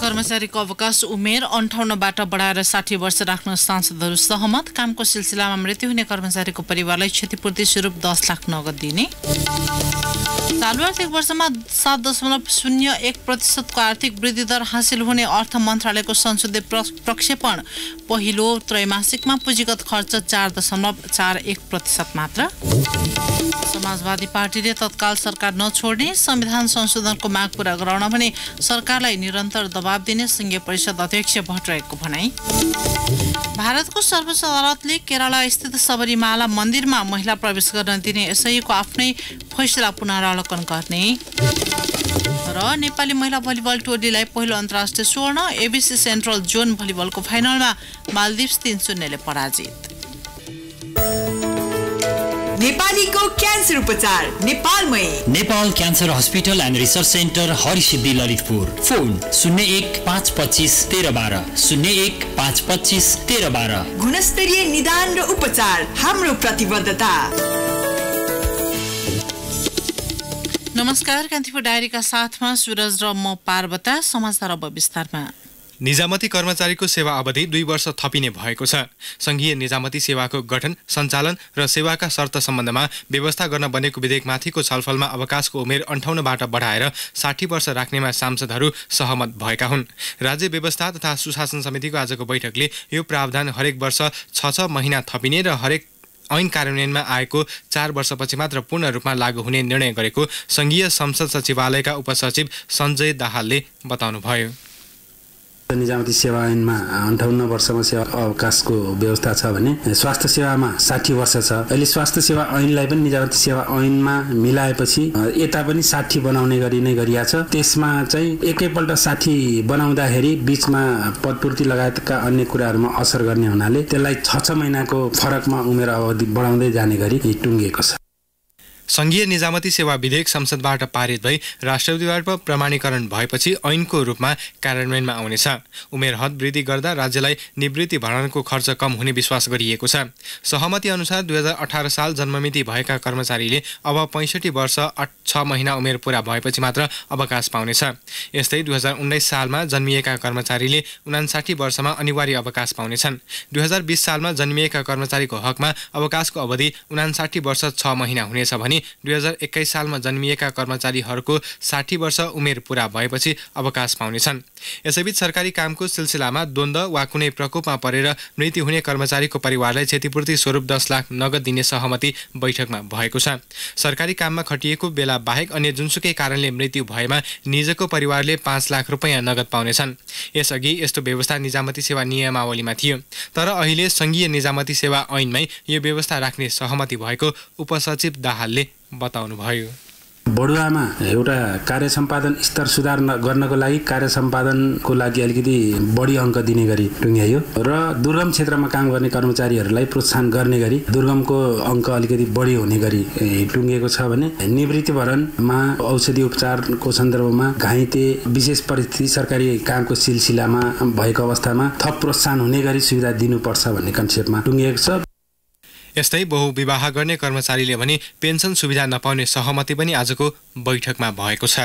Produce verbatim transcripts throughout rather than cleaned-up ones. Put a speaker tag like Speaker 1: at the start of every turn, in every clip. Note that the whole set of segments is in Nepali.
Speaker 1: कर्मचारीको अवकाश उमेर अन्ठाउन्नबाट बढाएर साठी वर्ष राख्न सांसदहरू सहमत। कामको सिलसिलामा मृत्यु हुने कर्मचारीको परिवारलाई क्षतिपूर्ति स्वरूप दस लाख नगद दिने। चालु आर्थिक वर्षमा सात दशमलव शून्य एक प्रतिशतको आर्थिक वृद्धि दर हासिल हुने अर्थ मन्त्रालयको संसदीय प्रक्षेपण। पहिलो त्रैमासिकमा पुँजीगत खर्च चार दशमलव चार एक प्रतिशत मात्र। समाजवादी पार्टीले तत्काल सरकार नछोड्ने, संविधान संशोधनको माग पूरा गराउन भने सरकारलाई निरन्तर दबाब दिने संघीय परिषद अध्यक्ष भट्टराईको भनाई। भारतको सर्वोच्च अदालतले केरला स्थित सबरीमाला मन्दिरमा महिला प्रवेश गर्न दिने एसआईको आफ्नै फैसला पुनरावलोकन गर्ने। र नेपाली महिला भलिबल टोलीलाई पहिलो अन्तर्राष्ट्रिय स्वर्ण। एबिसी सेन्ट्रल जोन भलिबलको फाइनलमा मालदिप्स तीन शून्यले पराजित।
Speaker 2: नेपालीको क्यान्सर उपचार नेपालमै
Speaker 3: Nepal cancer hospital and research center Harisiddhi Lalitpur. Phone शून्य एक पाँच पच्चिस तेह्र बाह्र शून्य एक पाँच पच्चिस तेह्र बाह्र।
Speaker 2: गुणस्तरीय निदान र उपचार हाम्रो प्रतिबद्धता।
Speaker 1: नमस्कार, कान्तिपुर डायरीका साथमा सूरज र म पार्वता। समाचार अब विस्तारमा।
Speaker 4: निजामती कर्मचारीको सेवा अवधि दुई वर्ष थपिने भएको छ। संघीय निजामती सेवाको गठन, सञ्चालन र सेवाका शर्त सम्बन्धमा व्यवस्था गर्न बनेको विधेयकमाथिको छलफलमा अवकाशको उमेर अन्ठाउन्नबाट बढाएर साठी वर्ष राख्नेमा सांसदहरू सहमत भएका हुन्। राज्य व्यवस्था तथा सुशासन समितिको आजको बैठकले यो प्रावधान हरेक वर्ष छ छ महिना थपिने र हरेक ऐन कार्यान्वयनमा आएको चार वर्षपछि मात्र पूर्ण रूपमा लागू हुने निर्णय गरेको संघीय संसद सचिवालयका उपसचिव सञ्जय दाहालले बताउनुभयो।
Speaker 5: निजामती सेवा ऐनमा अन्ठाउन्न वर्षमा सेवा अवकाशको व्यवस्था छ भने स्वास्थ्य सेवामा साठी वर्ष छ। अहिले स्वास्थ्य सेवा ऐनलाई पनि निजामती सेवा ऐनमा मिलाएपछि यता पनि साठी बनाउने गरी नै गरिया छ। त्यसमा चाहिँ एकैपल्ट साठी बनाउँदाखेरि बीचमा पदपूर्ति लगायतका अन्य कुराहरूमा असर गर्ने हुनाले त्यसलाई छ छ महिनाको फरकमा उमेर अवधि बढाउँदै जाने गरी टुङ्गिएको छ।
Speaker 4: संघीय निजामती सेवा विधेयक संसदबाट पारित भई राष्ट्रपतिबाट प्रमाणीकरण भएपछि ऐनको रूपमा कार्यान्वयनमा आउनेछ। उमेर हद वृद्धि गर्दा राज्यलाई निवृत्ति भरणको खर्च कम हुने विश्वास गरिएको छ। सहमति अनुसार दुई हजार अठार साल जन्ममिति भएका कर्मचारीले अब पैँसठी वर्ष छ महिना उमेर पूरा भएपछि मात्र अवकाश पाउनेछ। यस्तै दुई हजार उन्नाइस सालमा जन्मिएका कर्मचारीले उनासाठी वर्षमा अनिवार्य अवकाश पाउनेछन्। दुई हजार बिस सालमा जन्मिएका कर्मचारीको हकमा अवकाशको अवधि उनासाठी वर्ष छ महिना हुनेछ भने दुई हजार एक्काइस सालमा जन्मिएका कर्मचारीहरूको साठी वर्ष उमेर पूरा भएपछि अवकाश पाउनेछन्। यसैबीच सरकारी कामको सिलसिलामा द्वन्द्व वा कुनै प्रकोपमा परेर मृत्यु हुने कर्मचारीको परिवारलाई क्षतिपूर्ति स्वरूप दस लाख नगद दिने सहमति बैठकमा भएको छ। सरकारी काममा खटिएको बेला बाहेक अन्य जुनसुकै कारणले मृत्यु भएमा निजको परिवारले पाँच लाख रुपियाँ नगद पाउनेछन्। यसअघि यस्तो व्यवस्था निजामती सेवा नियमावलीमा थियो, तर अहिले संघीय निजामती सेवा ऐनमै यो व्यवस्था राख्ने सहमति भएको उपसचिव दाहालले बताउनुभयो।
Speaker 5: बडुवामा एउटा कार्य सम्पादन स्तर सुधार गर्नको लागि कार्य सम्पादनको लागि अलिकति बढी अङ्क दिने गरी टुङ्ग्याइयो र दुर्गम क्षेत्रमा काम गर्ने कर्मचारीहरूलाई प्रोत्साहन गर्ने गरी दुर्गमको अङ्क अलिकति बढी हुने गरी टुङ्गिएको छ भने निवृत्ति भरणमा औषधि उपचारको सन्दर्भमा घाइते विशेष परिस्थिति सरकारी कामको सिलसिलामा भएको अवस्थामा थप प्रोत्साहन हुने गरी सुविधा दिनुपर्छ भन्ने कन्सेप्टमा टुङ्गिएको छ।
Speaker 4: यस्तै बहुविवाह गर्ने कर्मचारीले भने पेन्सन सुविधा नपाउने सहमति पनि आजको बैठकमा भएको छ।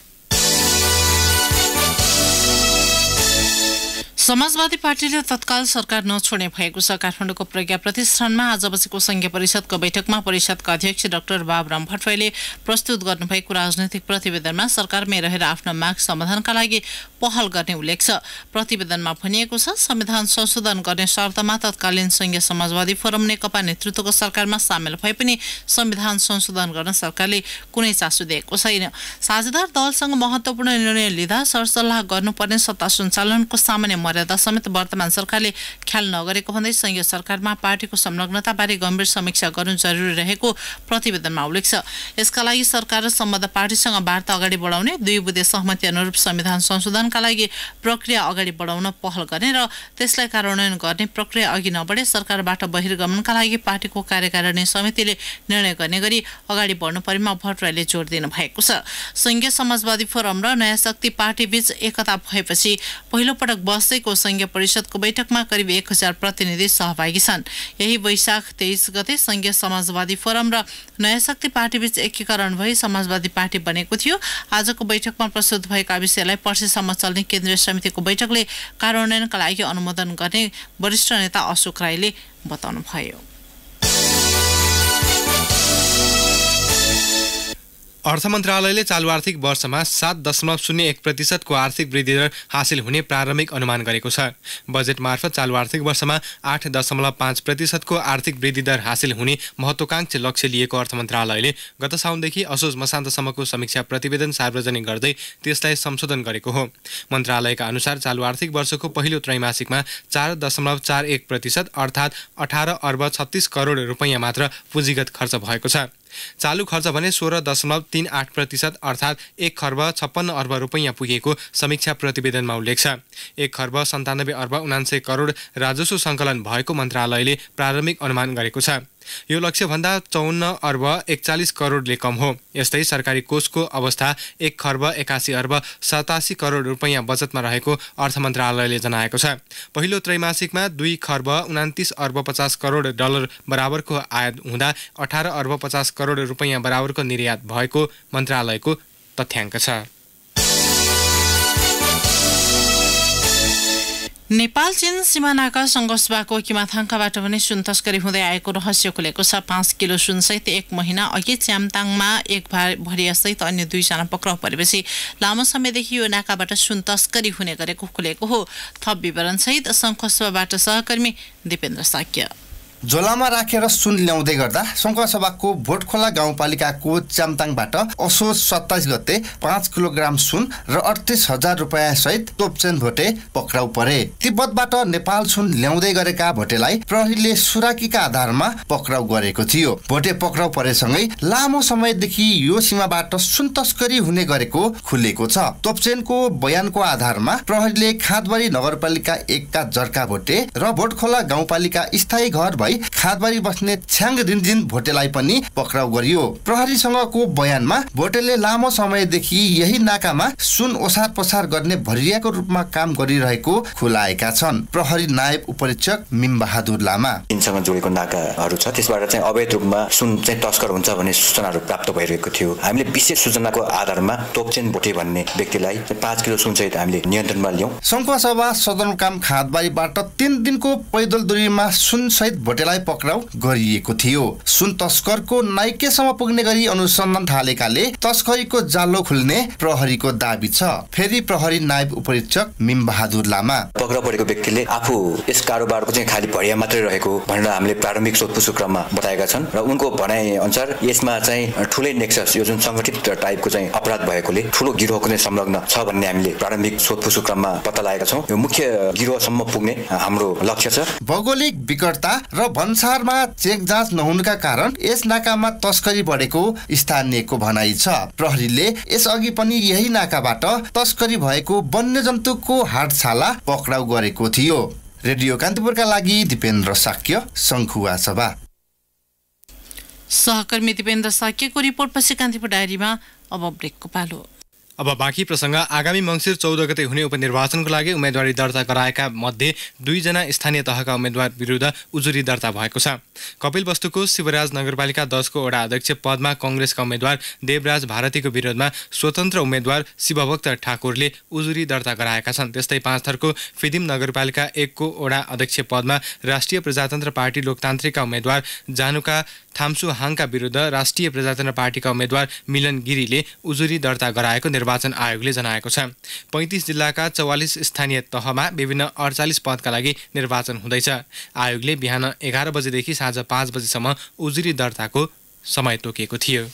Speaker 1: समाजवादी पार्टीले तत्काल सरकार नछोड्ने भएको छ। काठमाडौँको प्रज्ञा प्रतिष्ठानमा आज बसेको संघीय परिषदको बैठकमा परिषदका अध्यक्ष डाक्टर बाबुराम भट्टराईले प्रस्तुत गर्नुभएको राजनैतिक प्रतिवेदनमा सरकारमै रहेर आफ्नो माग समाधानका लागि पहल गर्ने उल्लेख छ। प्रतिवेदनमा भनिएको छ, संविधान संशोधन गर्ने शर्तमा तत्कालीन संघीय समाजवादी फोरम नेकपा नेतृत्वको सरकारमा सामेल भए पनि संविधान संशोधन गर्न सरकारले कुनै चासो दिएको छैन। साझेदार दलसँग महत्त्वपूर्ण निर्णय लिँदा सरसल्लाह गर्नुपर्ने सत्ता सञ्चालनको सामान्य मर्यादा समेत वर्तमान सरकारले ख्याल नगरेको भन्दै संघीय सरकारमा पार्टीको संलग्नताबारे गम्भीर समीक्षा गर्नु जरुरी रहेको प्रतिवेदनमा उल्लेख छ। यसका लागि सरकार र सम्बद्ध पार्टीसँग वार्ता अगाडि बढाउने, दुई बुँदे सहमति अनुरूप संविधान संशोधनका लागि प्रक्रिया अगाडि बढाउन पहल गर्ने र त्यसलाई कार्यान्वयन गर्ने प्रक्रिया अघि नबढे सरकारबाट बहिर्गमनका लागि पार्टीको कार्यकारिणी समितिले निर्णय गर्ने गरी अगाडि बढ्नु परेमा भट्टराईले जोड दिनु भएको छ। संघीय समाजवादी फोरम र नयाँ शक्ति पार्टी बीच एकता भएपछि पहिलो पटक बसेको बसेको संघीय परिषदको बैठकमा करिब एक हजार प्रतिनिधि सहभागी छन्। यही वैशाख तेइस गते संघीय समाजवादी फोरम र नयाँ शक्ति पार्टीबीच एकीकरण भई समाजवादी पार्टी बनेको थियो। आजको बैठकमा प्रस्तुत भएका विषयलाई पर्सिसम्म चल्ने केन्द्रीय समितिको बैठकले कार्यान्वयनका लागि अनुमोदन गर्ने वरिष्ठ नेता अशोक राईले बताउनुभयो।
Speaker 4: अर्थ मन्त्रालयले चालू आर्थिक वर्षमा सात दशमलव शून्य एक प्रतिशतको आर्थिक वृद्धि दर हासिल हुने प्रारम्भिक अनुमान गरेको छ। बजेट मार्फत चालू आर्थिक वर्षमा आठ दशमलव पाँच प्रतिशतको आर्थिक वृद्धि दर हासिल हुने महत्वाकांक्षी लक्ष्य लिएको अर्थ मन्त्रालयले गत साउनदेखि असोज मसान्तसम्मको समीक्षा प्रतिवेदन सार्वजनिक गर्दै त्यसलाई संशोधन गरेको हो। मन्त्रालयका अनुसार चालू आर्थिक वर्षको पहिलो त्रैमासिकमा चार दशमलव चार एक प्रतिशत अर्थात् अठार अर्ब छत्तीस करोड रुपैयाँ मात्र पुँजीगत खर्च भएको छ। चालू खर्च भने सोह्र दशमलव तीन आठ प्रतिशत अर्थात् एक खर्ब छप्पन्न अर्ब रुपैयाँ पुगेको समीक्षा प्रतिवेदनमा उल्लेख छ। एक खर्ब सन्तानब्बे अर्ब उनान्सय करोड राजस्व सङ्कलन भएको मन्त्रालयले प्रारम्भिक अनुमान गरेको छ। यो लक्ष्यभन्दा चौन्न अर्ब एकचालिस करोडले कम हो। यस्तै सरकारी कोषको अवस्था एक खर्ब एकासी अर्ब सतासी करोड रुपैयाँ बचतमा रहेको अर्थ मन्त्रालयले जनाएको छ। पहिलो त्रैमासिकमा दुई खर्ब उनातिस अर्ब पचास करोड डलर बराबरको आयात हुँदा अठार अर्ब पचास करोड रुपैयाँ बराबरको निर्यात भएको मन्त्रालयको तथ्याङ्क छ।
Speaker 1: नेपाल चीन सीमानाका सङ्घर्षबाको किमाथाङकाबाट पनि सुन तस्करी हुँदै आएको रहस्य खुलेको छ। पाँच किलो सुनसहित एक महिना अघि च्यामताङमा एक भरियासहित अन्य दुईजना पक्राउ परेपछि लामो समयदेखि यो नाकाबाट सुन तस्करी हुने गरेको खुलेको हो। थप विवरणसहित सङ्घर्षबाट सहकर्मी दिपेन्द्र साक्य।
Speaker 6: झोलामा राखेर सुन ल्याउँदै गर्दा सङ्घसभाको भोटखोला गाउँपालिकाको च्यामताङबाट असोज सत्ताइस गते पाँच किलोग्राम सुन र अडतिस हजार रुपियाँ सहित तोपचेन भोटे पक्राउ परे। तिब्बतबाट नेपाल सुन ल्याउँदै गरेका भोटेलाई प्रहरीले सुराकीका आधारमा पक्राउ गरेको थियो। भोटे पक्राउ परेसँगै लामो समयदेखि यो सीमाबाट सुन तस्करी हुने गरेको खुलेको छ। तोपचेनको बयानको आधारमा प्रहरीले खादबारी नगरपालिका एकका जर्का भोटे र भोटखोला गाउँपालिका स्थायी घर भई खादबारी बस्ने छ्याङ रिन्जिन भोटेलाई पनि पक्राउ गरियो। प्रहरीसँगको बयानमा भोटेले लामो समयदेखि यही नाकामा सुन ओसार पसार गर्ने भरियाको रूपमा काम गरिरहेको खुलाएका छन्। प्रहरी नायब उपरीक्षक मिम बहादुर लामा
Speaker 7: यिनसँग जोडेको नाकाहरू छ, त्यसबाट चाहिँ अवैध रूपमा सुन चाहिँ तस्कर हुन्छ भन्ने सूचनाहरू प्राप्त भइरहेको थियो। हामीले विशेष सूचनाको आधारमा तोपचेन भोटे भन्ने व्यक्तिलाई पाँच किलो सुन सहित हामीले नियन्त्रणमा ल्याउँ।
Speaker 6: सङ्घसभा सदरमुकाम खादबारीबाट तीन दिनको पैदल दूरीमा सुन सहित भोटेलाई पक्राउ गरिएको थियो। सुन तस्करको नाइकेसम्म पुग्ने गरी अनुसन्धान थालेकाले तस्करीको जालो खुल्ने प्रहरीको दाबी छ। फेरि प्रहरी नायब उपरीक्षक मिम बहादुर लामा
Speaker 7: पक्राउ परेको व्यक्तिले आफू यस कारोबारको चाहिँ खाली भरिया मात्रै रहेको भनेर हामीले प्रारम्भिक सोधपुछको क्रममा बताएका छन् र उनको भनाइ अनुसार यसमा चाहिँ ठुलै नेक्सस यो जुन संगठित टाइपको चाहिँ अपराध भएकोले ठुलो गिरोहको नै संलग्न छ भन्ने हामीले प्रारम्भिक सोधपुछको क्रममा पत्ता लागेका छौँ। यो मुख्य गिरोहसम्म पुग्ने हाम्रो लक्ष्य छ।
Speaker 6: भौगोलिक विकटता र भन्सारमा चेक जाँच नहुनुका कारण यस नाकामा तस्करी बढेको स्थानीयको भनाइ छ। प्रहरीले यसअघि पनि यही नाकाबाट तस्करी भएको वन्यजन्तुको हाटछाला पक्राउ गरेको थियो। रेडियो कान्तिपुरका लागि दिपेन्द्र साक्य, सङ्खुवा सभा।
Speaker 1: सहकर्मी दिपेन्द्र साक्यको रिपोर्टपछि कान्तिपुर डायरीमा अब ब्रेकको पालो।
Speaker 4: अब बाँकी प्रसङ्ग। आगामी मङ्सिर चौध गते हुने उपनिर्वाचनको लागि उम्मेदवारी दर्ता गराएका मध्ये दुईजना स्थानीय तहका उम्मेद्वार विरुद्ध उजुरी दर्ता भएको छ। कपिलवस्तुको शिवराज नगरपालिका दसको वडा अध्यक्ष पदमा कङ्ग्रेसका उम्मेद्वार देवराज भारतीको विरोधमा स्वतन्त्र उम्मेद्वार शिवभक्त ठाकुरले उजुरी दर्ता गराएका छन्। त्यस्तै पाँचथरको फिदिम नगरपालिका एकको वडा अध्यक्ष पदमा राष्ट्रिय प्रजातन्त्र पार्टी लोकतान्त्रिकका उम्मेद्वार जानुका थाम्सु हाङका विरुद्ध राष्ट्रिय प्रजातन्त्र पार्टीका उम्मेद्वार मिलन गिरीले उजुरी दर्ता गराएको निर्वाचन आयोगले जनाएको छ। पैँतिस जिल्लाका चौवालिस स्थानीय तहमा विभिन्न अडचालिस पदका लागि निर्वाचन हुँदैछ। आयोगले बिहान एघार बजेदेखि साँझ पाँच बजीसम्म उजुरी दर्ताको समय तोकेको थियो।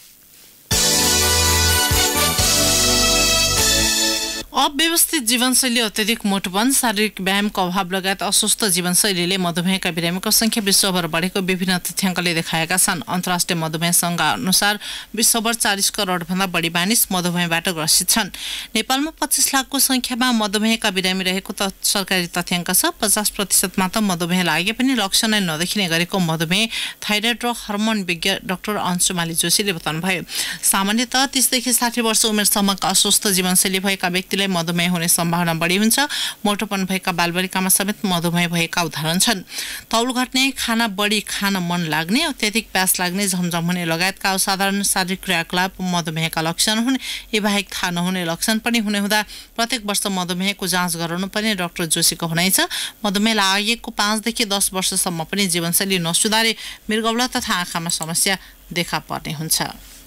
Speaker 1: अव्यवस्थित जीवनशैली, अत्यधिक मोटोपन, शारीरिक व्यायामको अभाव लगायत अस्वस्थ जीवनशैलीले मधुमेहका बिरामीको संख्या विश्वभर बढेको विभिन्न तथ्याङ्कले देखाएका छन्। अन्तर्राष्ट्रिय मधुमेह सङ्घ अनुसार विश्वभर चालिस करोडभन्दा बढी मानिस मधुमेहबाट ग्रसित छन्। नेपालमा पच्चिस लाखको संख्यामा मधुमेहका बिरामी रहेको त सरकारी तथ्याङ्क छ। पचास प्रतिशत मात्र मधुमेह लागे पनि लक्षण नै नदेखिने गरेको मधुमेह थाइरोइड र हर्मोन विज्ञ डाक्टर अंशुमाली जोशीले बताउनुभयो। सामान्यतः तीसदेखि साठी वर्ष उमेरसम्मका अस्वस्थ जीवनशैली भएका व्यक्तिले नानीलाई मधुमेह हुने सम्भावना बढी हुन्छ। मोटोपन भएका बालबालिकामा समेत मधुमेह भएका उदाहरण छन्। तौल घट्ने, खाना बढी खान मन लाग्ने, अत्याधिक प्यास लाग्ने, झमझम हुने लगायतका असाधारण शारीरिक क्रियाकलाप मधुमेहका लक्षण हुन्। यी बाहेक थाहा नहुने लक्षण पनि हुने हुँदा प्रत्येक वर्ष मधुमेहको जाँच गराउनुपर्ने डाक्टर जोशीको भनाइ छ। मधुमेह लागेको पाँचदेखि दस वर्षसम्म पनि जीवनशैली नसुधारे मृगौला तथा आँखामा समस्या देखा पर्ने हुन्छ।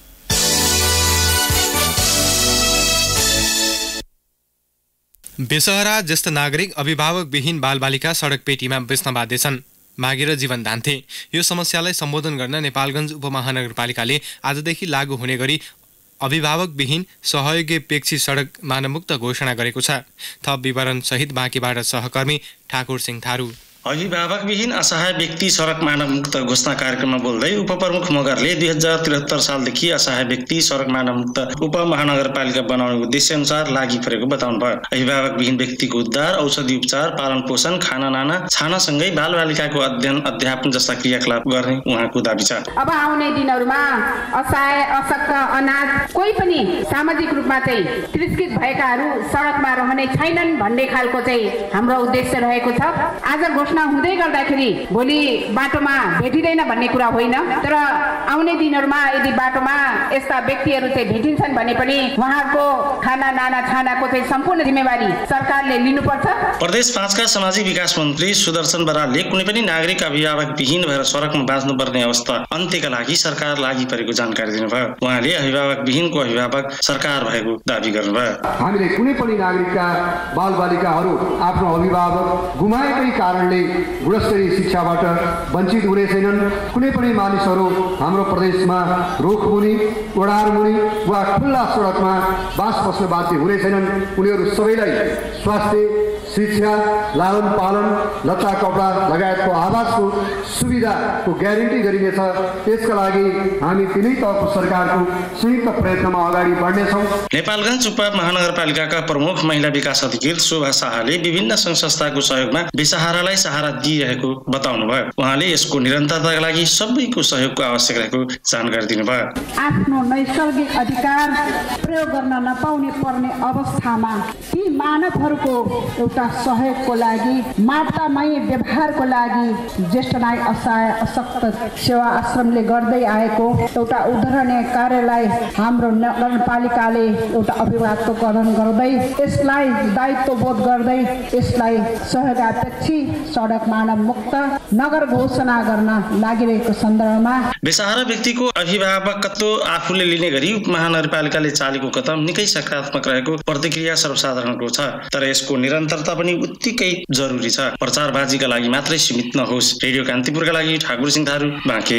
Speaker 4: बेसहारा ज्येष्ठ नागरिक अभिभावकविहीन बालबालिका सडक पेटीमा बेच्न बाध्य छन्, मागेर जीवन धान्थे। यो समस्यालाई सम्बोधन गर्न नेपालगञ्ज उपमहानगरपालिकाले आजदेखि लागू हुने गरी अभिभावकविहीन सहयोगीपेक्षी सडक मानवमुक्त घोषणा गरेको छ। थप विवरण सहित बाँकीबाट सहकर्मी ठाकुर सिंह थारू।
Speaker 8: अभिभावकविहीन असहाय व्यक्ति सडक मानवमुक्त घोषणा कार्यक्रममा बोल्दै उपप्रमुख मगरले दुई हजार त्रिहत्तर सालदेखि असहाय व्यक्ति सडक मानवमुक्त उपमहानगरपालिका बनाउने उद्देश्य अनुसार लागि परेको बताउनु भयो। अभिभावकविहीन व्यक्तिको उद्धार, औषधि उपचार, पालन पोषण, खाना नाना छानासँगै बालबालिकाको अध्ययन अध्यापन जस्ता क्रियाकलाप गर्ने उहाँको दाबी छ।
Speaker 9: अब आउने दिनहरूमा असहाय, अशक्त, अनाथ कोही पनि सामाजिक रूपमा चाहिँ तिरस्कृत भएकाहरू सडकमा रहने छैनन् भन्ने खालको चाहिँ हाम्रो उद्देश्य रहेको छ। आज हुँदै गर्दाखेरि भोलि बाटोमा भेटिँदैन भन्ने कुरा होइन, तर आउने दिनहरूमा यदि बाटोमा यस्ता व्यक्तिहरू चाहिँ भेटिन्छन् भने पनि उहाँहरूको खाना नाना छानाको चाहिँ सम्पूर्ण जिम्मेवारी सरकारले लिनुपर्छ।
Speaker 8: प्रदेश पाँचका सामाजिक विकास मन्त्री सुदर्शन बरालले कुनै पनि नागरिक अभिभावकविहीन भएर सडकमा बाँच्नुपर्ने अवस्था अन्त्यका लागि सरकार लागि परेको जानकारी दिनुभयो। उहाँले अभिभावकविहीनको अभिभावक सरकार भएको दाबी गर्नुभयो।
Speaker 10: हामीले कुनै पनि नागरिकका बालबालिकाहरू आफ्नो अभिभावक गुमाएकै कारणले गुणस्तरीय शिक्षाबाट वञ्चित हुने छैनन्। कुनै पनि मानिसहरू हाम्रो प्रदेशमा रुखमुनि, ओडारमुनि वा खुल्ला सडकमा बास बस्न बाध्य हुने छैनन्। उनीहरू सबैलाई स्वास्थ्य, शिक्षा, लालन पालन, लत्ता कपडा लगायतको आवासको सुविधाको ग्यारेन्टी गरिनेछ। यसका लागि हामी तिनै तहको सरकारको संयुक्त प्रयत्नमा अगाडि बढ्नेछौँ।
Speaker 8: नेपालगञ्ज उपमहानगरपालिकाका प्रमुख महिला विकास अधिकृत शोभा शाहले विभिन्न सङ्घ संस्थाको सहयोगमा बेसहारालाई सहारा दिइरहेको बताउनुभयो। उहाँले यसको निरन्तरताका लागि सबैको सहयोगको आवश्यक रहेको जानकारी दिनुभयो।
Speaker 9: आफ्नो नैसर्गिक अधिकार प्रयोग गर्न नपाउने पर्ने अवस्थामा ती मानवहरूको एउटा सहयोगको लागि, मातामय व्यवहारको लागि ज्येष्ठ नागरिक असहाय अशक्त सेवा आश्रमले गर्दै आएको एउटा उदाहरणीय कार्यलाई हाम्रो नगरपालिकाले एउटा अभिभावकत्वकरण गर्दै यसलाई दायित्वबोध गर्दै यसलाई सहयोगापेक्षी सडक मानव मुक्त नगर घोषणा गर्न लागिरहेको सन्दर्भमा
Speaker 8: बेसहारा व्यक्तिको अभिभावकत्व आफूले लिने गरी उपमहानगरपालिकाले चालेको कदम निकै सकारात्मक रहेको प्रतिक्रिया सर्वसाधारणको छ। तर यसको निरन्तरता पनि उत्तिकै जरुरी छ। प्रचारबाजीका लागि मात्रै सीमित नहोस्। रेडियो कान्तिपुरका लागि ठाकुर सिंह थारू, बाँके।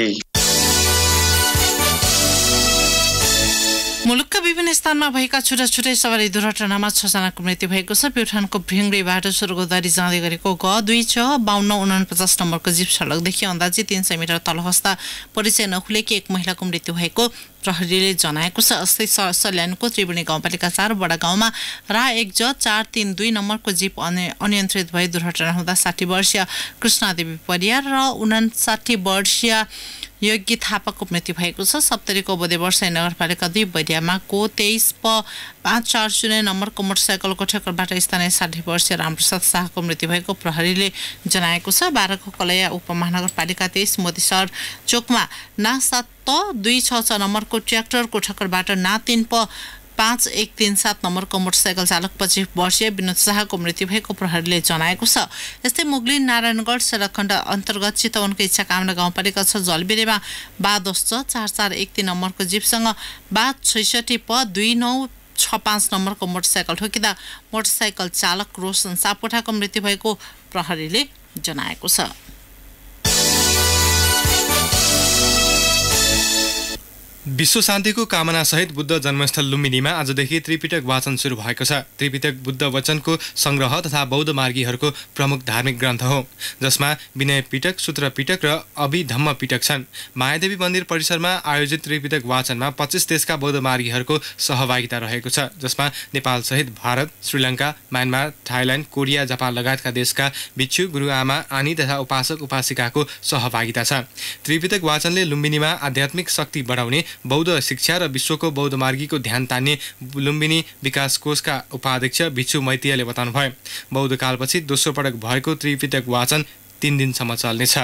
Speaker 1: मुलुकका विभिन्न स्थानमा भएका छुट्टा छुट्टै सवारी दुर्घटनामा छजनाको मृत्यु भएको छ। प्युठानको भिङ्ग्रेबाट सुर्गोदारी जाँदै गरेको ग दुई छ बाहन्न उनपचास नम्बरको जीप सडकदेखि अन्दाजी तीन सय मिटर तल खस्दा परिचय नखुलेकी एक महिलाको मृत्यु भएको प्रहरीले जनाएको छ। अस्ति सल्यानको त्रिवेणी गाउँपालिका चार बडा गाउँमा रा एक ज चार तीन दुई नम्बरको जीप अनियन्त्रित भई दुर्घटना हुँदा साठी वर्षीय कृष्णादेवी परियार र उनासाठी वर्षीय योगी थापाको मृत्यु भएको छ। सप्तरीको बोधे वर्षाई नगरपालिका दुई बडियामा को तेइस प पाँच चार शून्य नम्बरको मोटरसाइकलको ठक्करबाट स्थानीय साठी वर्षीय रामप्रसाद शाहको मृत्यु भएको प्रहरीले जनाएको छ। बाह्रको कलैया उपमहानगरपालिका तेइस मोतीसर चोकमा ना सात त दुई छ छ नम्बरको ट्र्याक्टरको ठक्करबाट ना तीन प पाँच एक तीन सात नम्बरको मोटरसाइकल चालक पच्चिस वर्षीय विनोद शाहको मृत्यु भएको प्रहरीले जनाएको छ। यस्तै मुगलिन नारायणगढ सडक खण्ड अन्तर्गत चितवनको इच्छा कामना गाउँपालिका छ जलबिरेमा बा दस छ चार चार एक तीन नम्बरको जीपसँग बा छैसठी प दुई नौ छ पाँच नम्बरको मोटरसाइकल ठोकिँदा मोटरसाइकल चालक रोशन सापकोटाको मृत्यु भएको प्रहरीले जनाएको छ।
Speaker 4: विश्व शान्तिको कामना सहित बुद्ध जन्मस्थल लुम्बिनीमा आजदेखि त्रिपिटक वाचन सुरु भएको छ। त्रिपिटक बुद्ध वचनको संग्रह तथा बौद्ध मार्गीहरूको प्रमुख धार्मिक ग्रन्थ हो, जसमा विनय पिटक, सूत्र पिटक र अभिधम्म पिटक छन्। मायादेवी मन्दिर परिसरमा आयोजित त्रिपिटक वाचनमा पच्चिस देशका बौद्ध मार्गीहरूको सहभागिता रहेको छ, जसमा नेपाल सहित Bharat, Sri Lanka, Myanmar, Thailand, Korea, Japan लगायतका देशका भिक्षु, गुरुआमा, आनी तथा उपासक उपासिकाको सहभागिता छ। त्रिपिटक वाचनले लुम्बिनीमा आध्यात्मिक शक्ति बढाउने बौद्ध शिक्षा र विश्वको बौद्ध मार्गीको ध्यान तान्ने लुम्बिनी विकास कोषका उपाध्यक्ष भिक्षु मैतियाले बताउनुभयो। बौद्ध कालपछि दोस्रो पटक भएको त्रिपिटक वाचन तीन दिनसम्म चल्नेछ।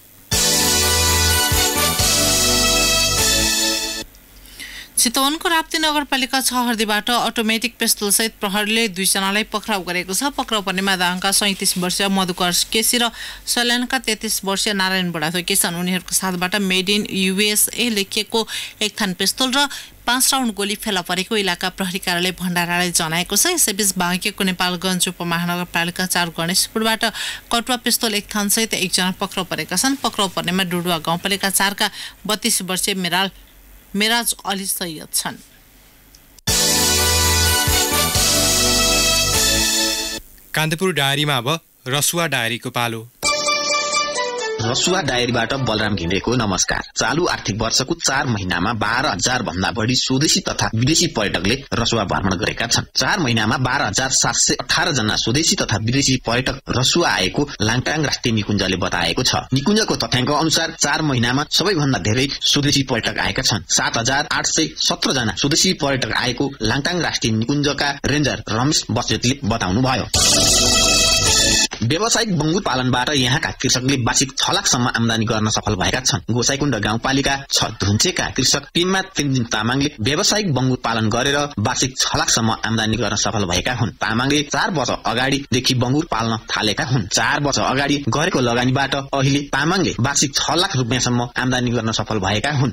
Speaker 1: चितवनको राप्ती नगरपालिका छ हर्दीबाट अटोमेटिक पिस्तोलसहित प्रहरीले दुईजनालाई पक्राउ गरेको छ। पक्राउ पर्नेमा दाङका सैँतिस वर्षीय मधुकर केसी र सल्यानका तेत्तिस वर्षीय नारायण बडाथोकी छन्। उनीहरूको साथबाट मेड इन युएसए लेखिएको एक थान पिस्तोल र पाँच राउन्ड गोली फेला परेको इलाका प्रहरी कार्यालय भण्डाराले जनाएको छ। यसैबीच बाँकेको नेपालगञ्ज उपमहानगरपालिका चार गणेशपुरबाट कटुवा पिस्तोल एक थानसहित एकजना पक्राउ परेका छन्। पक्राउ पर्नेमा डुडुवा गाउँपालिका चारका बत्तीस वर्षीय मेराल मेराज अली सैयद छन्।
Speaker 4: कान्तिपुर डायरीमा अब रसुवा डायरीको पालो।
Speaker 11: रसुवा डायरीबाट बलराम घिमिरेको नमस्कार। चालू आर्थिक वर्षको चार महिनामा बाह्र हजार भन्दा बढी स्वदेशी तथा विदेशी पर्यटकले रसुवा भ्रमण गरेका छन्। चार महिनामा बाह्र हजार सात सय अठार जना स्वदेशी तथा विदेशी पर्यटक रसुवा आएको लाङटाङ राष्ट्रिय निकुञ्जले बताएको छ। निकुञ्जको तथ्याङ्क अनुसार चार महिनामा सबैभन्दा धेरै स्वदेशी पर्यटक आएका छन्। सात हजार आठ सय सत्र जना स्वदेशी पर्यटक आएको लाङटाङ राष्ट्रिय निकुञ्जका रेन्जर रमेश बस्नेतले बताउनुभयो। व्यावसायिक बङ्गुर पालनबाट यहाँका कृषकले वार्षिक छ लाखसम्म आमदानी गर्न सफल भएका छन्। गोसाइकुण्ड गाउँपालिका छ धुन्चेका कृषक टिनमा तेन्जिङ तामाङले व्यावसायिक बङ्गुर पालन गरेर वार्षिक छ लाखसम्म आमदानी गर्न सफल भएका हुन्। तामाङले चार वर्ष अगाडिदेखि बङ्गुर पाल्न थालेका हुन्। चार वर्ष अगाडि गरेको लगानीबाट अहिले तामाङले वार्षिक छ लाख रुपियाँसम्म आमदानी गर्न सफल भएका हुन्।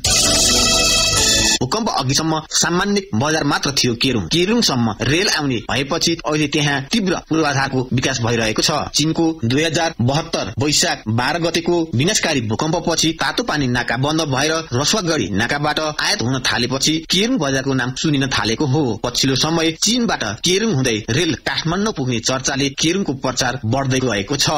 Speaker 11: भूकम्प अघिसम्म सामान्य बजार मात्र थियो केरुङ। केरुङसम्म रेल आउने भएपछि अहिले त्यहाँ तीव्र पूर्वाधारको विकास भइरहेको छ। चीनको दुई हजार बहत्तर वैशाख बाह्र गतेको विनाशकारी भूकम्पपछि तातो पानी नाका बन्द भएर रसुवागढी नाकाबाट आयात हुन थालेपछि केरुङ बजारको नाम सुनिन थालेको हो। पछिल्लो समय चीनबाट केरुङ हुँदै रेल काठमाडौँ पुग्ने चर्चाले केरुङको प्रचार बढ्दै गएको छ।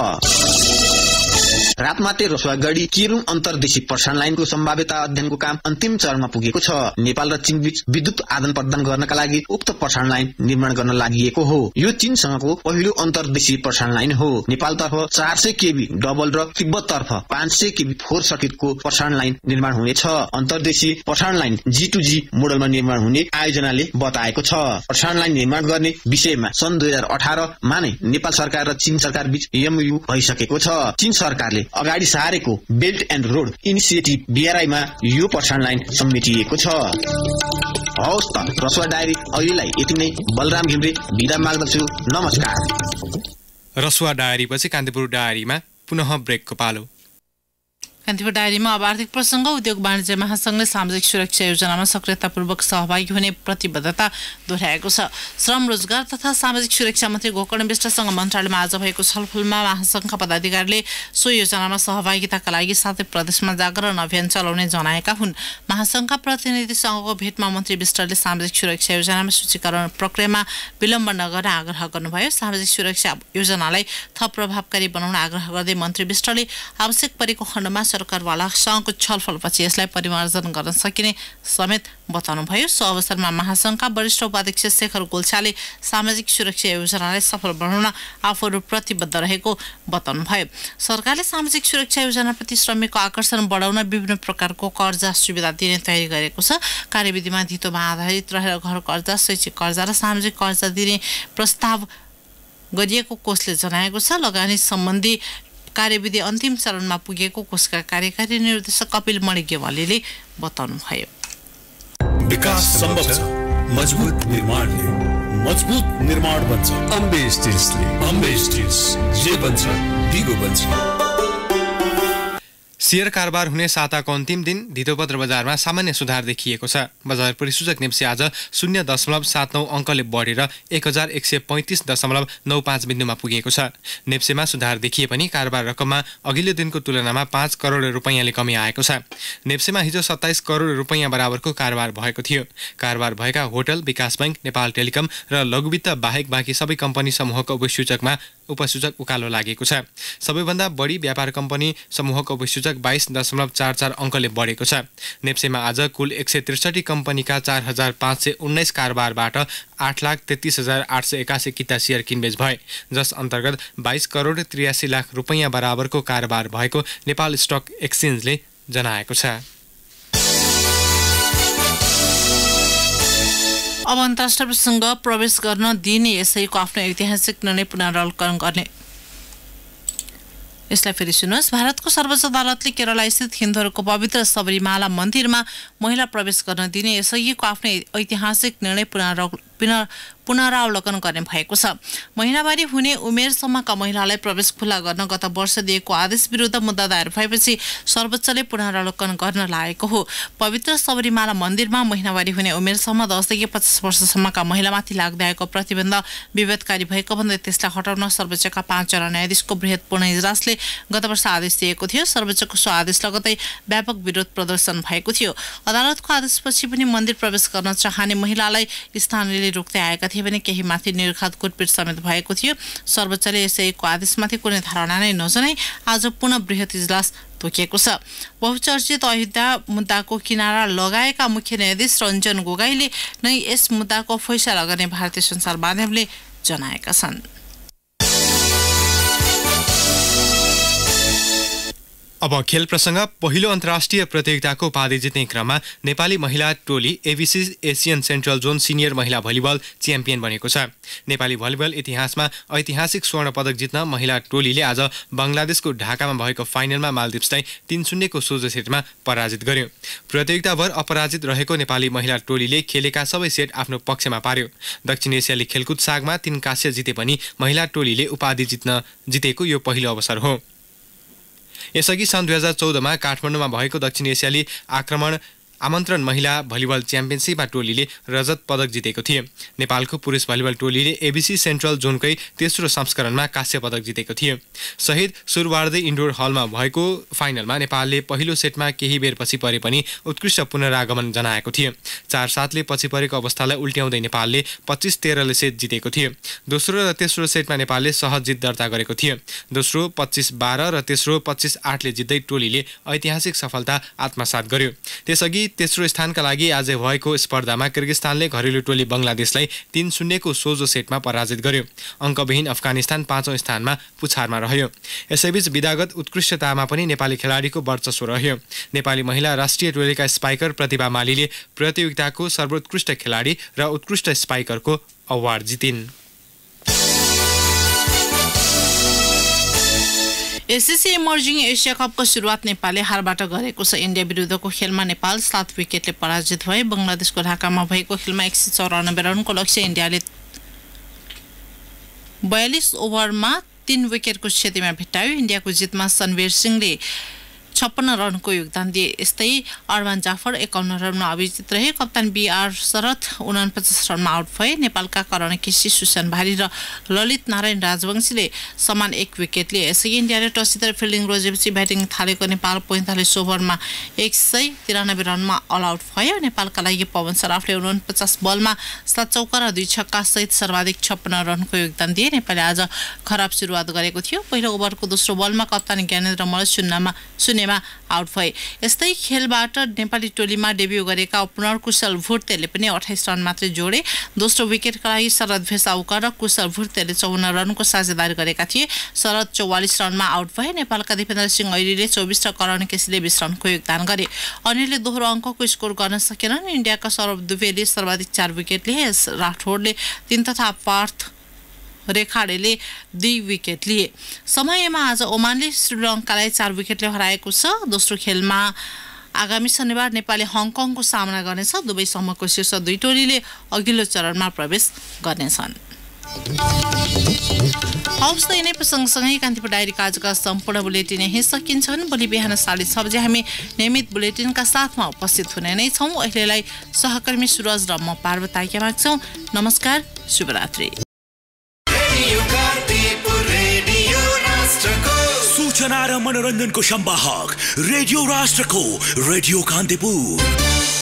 Speaker 11: रातमाटे रसुवागढी केरुङ अन्तर्देशीय प्रसारण लाइनको सम्भाव्यता अध्ययनको काम अन्तिम चरणमा पुगेको छ। नेपाल र चीनबीच विद्युत आदान प्रदान गर्नका लागि उक्त प्रसारण लाइन निर्माण गर्न लागि हो। यो चीनसँगको पहिलो अन्तर्देशीय प्रसारण लाइन हो। नेपालतर्फ चार सय केबी डबल र तिब्बततर्फ पाँच सय केबी फोर सर्किटको प्रसारण लाइन निर्माण हुनेछ। अन्तर्देशीय प्रसारण लाइन जी टू जी मोडलमा निर्माण हुने आयोजनाले बताएको छ। प्रसारण लाइन निर्माण गर्ने विषयमा सन् दुई हजार अठारमा नै नेपाल सरकार र चीन सरकार बीच एमओयू भइसकेको छ। चीन सरकारले अगाडि सारेको बेल्ट एन्ड रोड इनिसिएटिभ बीआरआईमा यो प्रसारण लाइन समेटिएको छ। हवस् त रसुवा डायरी अहिलेलाई यति नै। बलराम घिमिरे बिदा माग्दछु। नमस्कार।
Speaker 4: रसुवा डायरी पछि कान्तिपुर डायरीमा पुनः ब्रेकको पालो।
Speaker 1: कान्तिपुर डायरीमा अब आर्थिक प्रसङ्ग। उद्योग वाणिज्य महासंघले सामाजिक सुरक्षा योजनामा सक्रियतापूर्वक सहभागी हुने प्रतिबद्धता दोहोऱ्याएको छ। श्रम रोजगार तथा सामाजिक सुरक्षा मन्त्री गोकर्ण विष्टसँग मन्त्रालयमा आज भएको छलफलमा महासंघका पदाधिकारीले सो योजनामा सहभागिताका लागि सातै प्रदेशमा जागरण अभियान चलाउने जनाएका हुन्। महासंघका प्रतिनिधिसँगको भेटमा मन्त्री विष्टले सामाजिक सुरक्षा योजनामा सूचीकरण प्रक्रियामा विलम्ब नगर्न आग्रह गर्नुभयो। सामाजिक सुरक्षा योजनालाई थप प्रभावकारी बनाउन आग्रह गर्दै मन्त्री विष्टले आवश्यक परेको खण्डमा सरकारवालासँगको छलफलपछि यसलाई परिमार्जन गर्न सकिने समेत बताउनुभयो। सो अवसरमा महासंघका वरिष्ठ उपाध्यक्ष शेखर गोल्छाले सामाजिक सुरक्षा योजनालाई सफल बनाउन आफूहरू प्रतिबद्ध रहेको बताउनुभयो। सरकारले सामाजिक सुरक्षा योजनाप्रति श्रमिकको आकर्षण बढाउन विभिन्न प्रकारको कर्जा सुविधा दिने तयारी गरेको छ। कार्यविधिमा धितोमा आधारित रहेर घर कर्जा, शैक्षिक कर्जा र सामाजिक कर्जा दिने प्रस्ताव गरिएको कोषले जनाएको छ। लगानी सम्बन्धी कार्यविधि अन्तिम चरणमा पुगेको कोषका कार्यकारी निर्देशक कपिल मणि गेवालीले बताउनुभयो।
Speaker 12: विकास सम्भव छ मजबुत निर्माणले। मजबुत निर्माण बन्छ अम्बे स्टिल्सले। अम्बे स्टिल्स जे बन्छ दिगो बन्छ।
Speaker 4: शेयर कारोबार हुने साताको अन्तिम दिन धितोपत्र बजारमा सामान्य सुधार देखिएको छ। बजार परिसूचक नेप्से आज शून्य दशमलव सात नौ अङ्कले बढेर एक हजार एक सय पैँतिस दशमलव नौ पाँच बिन्दुमा पुगेको छ। नेप्सेमा सुधार देखिए पनि कारोबार रकममा अघिल्लो दिनको तुलनामा पाँच करोड रुपैयाँले कमी आएको छ। नेप्सेमा हिजो सत्ताइस करोड रुपैयाँ बराबरको कारोबार भएको थियो। कारोबार भएका होटल, विकास बैंक, नेपाल टेलिकम र लघुवित्त बाहेक बाँकी सबै कम्पनी समूहको उपसूचकमा उपसूचक उकालो लागेको छ। सबैभन्दा बढी व्यापार कम्पनी समूहको उपसूचक बाइस दशमलव चार चार अङ्कले बढेको छ। नेप्सेमा आज कुल एक सय त्रिसठी कम्पनीका चार हजार पाँच सय उन्नाइस कारोबारबाट आठ लाख तेत्तिस हजार आठ सय एकासी किता सेयर किनबेच भए, जस अन्तर्गत बाइस करोड त्रियासी लाख रुपैयाँ बराबरको कारोबार भएको नेपाल स्टक एक्सचेन्जले जनाएको छ।
Speaker 1: अब अन्तर्राष्ट्रिय प्रसङ्ग प्रवेश गर्न दिने यसैको आफ्नो ऐतिहासिक निर्णय पुनरावलोकन गर्ने। यसलाई फेरि सुन्नुहोस्। भारतको सर्वोच्च अदालतले केरला स्थित हिन्दूहरूको पवित्र सबरीमाला मन्दिरमा महिला प्रवेश गर्न दिने यसैको आफ्नो ऐतिहासिक निर्णय पुनरावलोकन पुनरावलोकन गर्ने भएको छ। महिनावारी हुने उमेरसम्मका महिलालाई प्रवेश खुला गर्न गत वर्ष दिएको आदेश विरुद्ध मुद्दा दायर भएपछि सर्वोच्चले पुनरावलोकन गर्न लागेको हो। पवित्र सबरीमाला मन्दिरमा महिनावारी हुने उमेरसम्म दसदेखि पचास वर्षसम्मका महिलामाथि लाग्दै आएको प्रतिबन्ध विवादकारी भएको भन्दै त्यसलाई हटाउन सर्वोच्चका पाँचजना न्यायाधीशको बृहत पूर्ण इजलासले गत वर्ष आदेश दिएको थियो। सर्वोच्चको सो आदेश लगतै व्यापक विरोध प्रदर्शन भएको थियो। अदालतको आदेशपछि पनि मन्दिर प्रवेश गर्न चाहने महिलालाई स्थानीयले रोक्दै आएका थिए भने केही माथि निर्घात कुटपिट समेत भएको थियो। सर्वोच्चले यसैको आदेशमाथि कुनै धारणा नै नजनाई आज पुनः बृहत इजलास तोकिएको छ। बहुचर्चित अयोध्या मुद्दाको किनारा लगाएका मुख्य न्यायाधीश रञ्जन गोगाईले नै यस मुद्दाको फैसला गर्ने भारतीय सञ्चार माध्यमले जनाएका छन्।
Speaker 4: अब खेल प्रसङ्ग। पहिलो अन्तर्राष्ट्रिय प्रतियोगिताको उपाधि जित्ने क्रममा नेपाली महिला टोली AVC Asian central zone senior महिला भलिबल च्याम्पियन बनेको छ। नेपाली भलिबल इतिहासमा ऐतिहासिक स्वर्ण पदक जित्न महिला टोलीले आज बङ्गलादेशको ढाकामा भएको फाइनलमा मालदिप्सलाई तीन शून्यको सोझो सेटमा पराजित गर्यो। प्रतियोगिताभर अपराजित रहेको नेपाली महिला टोलीले खेलेका सबै सेट आफ्नो पक्षमा पार्यो। दक्षिण एसियाली खेलकुद सागमा तीन काँस्य जिते पनि महिला टोलीले उपाधि जित्न जितेको यो पहिलो अवसर हो। यसअघि सन् दुई हजार चौधमा काठमाडौँमा भएको दक्षिण एसियाली आक्रमण आमन्त्रण महिला भलिबल च्याम्पियनसिपमा टोलीले रजत पदक जितेको थिए। नेपालको पुरुष भलिबल टोलीले एबिसी सेन्ट्रल जोनकै तेस्रो संस्करणमा काँस्य पदक जितेको थियो। शहीद सुरवार्दे इन्डोर हलमा भएको फाइनलमा नेपालले पहिलो सेटमा केही बेरपछि परे पनि उत्कृष्ट पुनरागमन जनाएको थियो। चार सातले पछि परेको अवस्थालाई उल्ट्याउँदै नेपालले पच्चिस तेह्रले सेट जितेको थियो। दोस्रो र तेस्रो सेटमा नेपालले सहज जित दर्ता गरेको थियो। दोस्रो पच्चिस बाह्र र तेस्रो पच्चिस आठले जित्दै टोलीले ऐतिहासिक सफलता आत्मसात गर्यो। त्यसअघि तेस्रो स्थानका लागि आज भएको स्पर्धामा किर्गिस्तानले घरेलु टोली बङ्गलादेशलाई तीन शून्यको सोझो सेटमा पराजित गर्यो। अङ्कविहीन अफगानिस्तान पाँचौं स्थानमा पुछारमा रह्यो। यसैबीच विधागत उत्कृष्टतामा पनि नेपाली खेलाडीको वर्चस्व रह्यो। नेपाली महिला राष्ट्रिय टोलीका स्पाइकर प्रतिभा मालीले प्रतियोगिताको सर्वोत्कृष्ट खेलाडी र उत्कृष्ट स्पाइकरको अवार्ड जितिन्।
Speaker 1: एसएससी इमर्जिङ एसिया कपको सुरुवात नेपालले हारबाट गरेको छ। इन्डिया विरुद्धको खेलमा नेपाल सात विकेटले पराजित भए। बङ्गलादेशको ढाकामा भएको खेलमा एक सय चौरानब्बे रनको लक्ष्य इन्डियाले बयालिस ओभरमा तीन विकेटको क्षतिमा भेट्टायो। इन्डियाको जितमा सनवीर सिंहले छप्पन्न रनको योगदान दिए। यस्तै अरमान जाफर एकाउन्न रनमा अभिजित रहे। कप्तान बीआर शरद उनपचास रनमा आउट भए। नेपालका करण केसी, सुशान भारी र ललित नारायण राजवंशीले समान एक विकेट लिए। यसअघि इन्डियाले टस जितेर फिल्डिङ रोजेपछि ब्याटिङ थालेको नेपाल पैँतालिस ओभरमा एक सय तिरानब्बे रनमा अल आउट भयो। नेपालका लागि पवन सराफले उनपचास बलमा सात चौका र दुई छक्का सहित सर्वाधिक छप्पन्न रनको योगदान दिए। नेपालले आज खराब सुरुवात गरेको थियो। पहिलो ओभरको दोस्रो बलमा कप्तान ज्ञानेन्द्र मल्ल शून्यमा शून्यमा आउट भए। यस्तै खेलबाट नेपाली टोलीमा डेब्यू गरेका ओपनर कुशल भुर्तेले पनि अठाइस रन मात्रै जोडे। दोस्रो विकेटका लागि शरद भेसाउकर र कुशल भुर्तेले चौवन्न रनको साझेदारी गरेका थिए। शरद चौवालिस रनमा आउट भए। नेपालका दिपेन्द्र सिंह ऐरीले चौबिस र करण केसीले बीस रनको योगदान गरे। अनिलले दोहोरो अङ्कको स्कोर गर्न सकेनन्। इन्डियाका सौरभ दुबेले सर्वाधिक चार विकेट लिए। राठौडले तीन तथा पार्थ रेखाडेले दुई विकेट लिए। समयमा आज ओमानले श्रीलङ्कालाई चार विकेटले हराएको छ। दोस्रो खेलमा आगामी शनिबार नेपालले हङकङको सामना गर्नेछ। दुवै समूहको शीर्ष दुई टोलीले अघिल्लो चरणमा प्रवेश गर्नेछन्। हवस् त यिनै प्रसङ्गसँगै कान्तिपुर डायरीका आजका सम्पूर्ण बुलेटिन यहीँ सकिन्छन्। भोलि बिहान साढे छ बजे हामी नियमित बुलेटिनका साथमा उपस्थित हुने नै छौँ। अहिलेलाई सहकर्मी सुरज र म पार्वती आज्ञा माग्छौँ। नमस्कार, शुभरात्रि।
Speaker 13: सूचना र मनोरञ्जनको सम्वाहक रेडियो राष्ट्रको रेडियो कान्तिपुर।